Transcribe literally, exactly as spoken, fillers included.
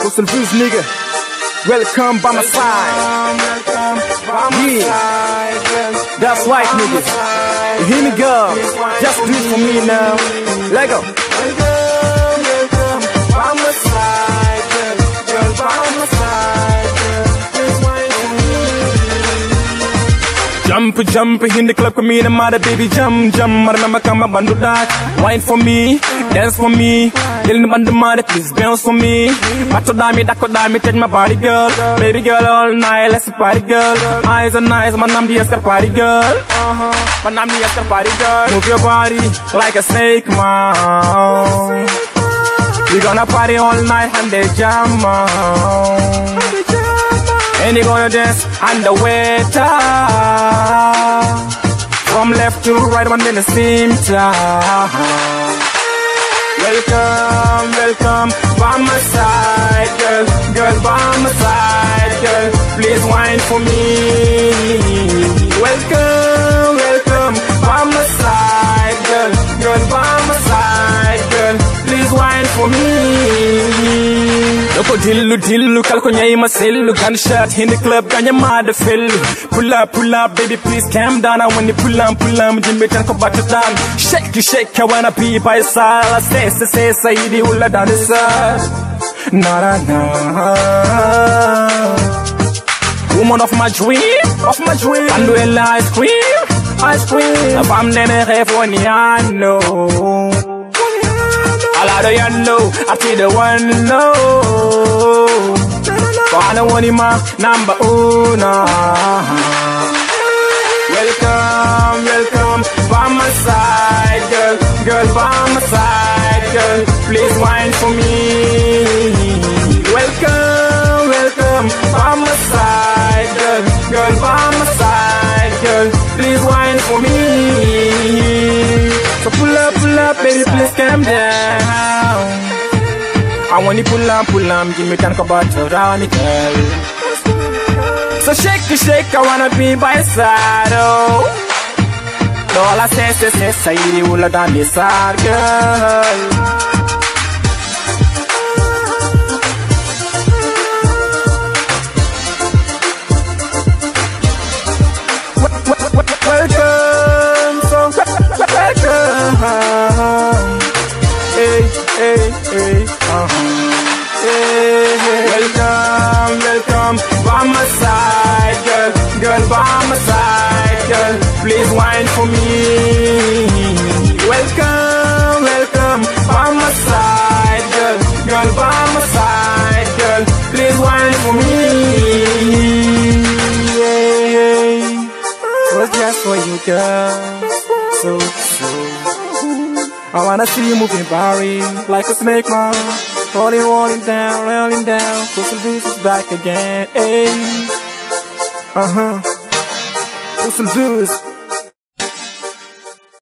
What's the views, nigga? Welcome by my side. Yeah, that's right, niggas. You hear me, girl? Just do it for me now. Let go. Jump, jump in the club, come in, mother baby, jump, jump, Marama Kama Bandu that. Wine for me, dance for me. Yell the bandu mother, please bounce for me. Macho dami, dako dami, take my body, girl. Baby girl, all night, let's party, girl. Eyes are nice, man, I'm the Esther party, girl. Uh-huh, man, I'm the Esther party, girl. Move your body like a snake, man. We gonna party all night and they jam, man. And you gonna dance underwater. From left to right, one in the same time. Welcome, welcome, by my side, girl. Girl, by my side, girl. Please wine for me. Welcome, welcome, by my side, girl. Girl, by my side, girl. Please wine for me. Loko dillu dillu kalko nyai masellu gunshot in the club ganya mad fell. Pull up pull up baby please calm down. And when you pull up pull up jimbe tan ko batta down. Shake you shake I wanna be by side. Say say say say di ulla dansa. Na na na. Woman of my dream, of my dream. And when ice cream, ice cream. If I'm nene refonia no. All do you know, I see the one know. Wanna want him number uno. Welcome, welcome, by my side, girl. Girl, by my side, girl. Please wine for me. Welcome, welcome, by my side, girl. Girl, by my side, girl. Please wine for me. So pull up, pull up, baby, please calm down. I want you pull up, pull up, give me time to battle around it, girl. So shake it, shake, I wanna be by your side, oh. All I say, say, say, say, you will have done this side, girl. Hey, hey, hey, uh-huh. Hey, hey. Welcome, welcome, by my side, girl. Girl, by my side, girl. Please wine for me. Welcome, welcome, by my side, girl. Girl, by my side, girl. Please wine for me. Yeah. Was just for you, girl. So, so. I wanna see you moving body like a snake, man. Rolling, rolling down, rolling down. Put some juice is back again, ayy. Uh huh. Put some juice.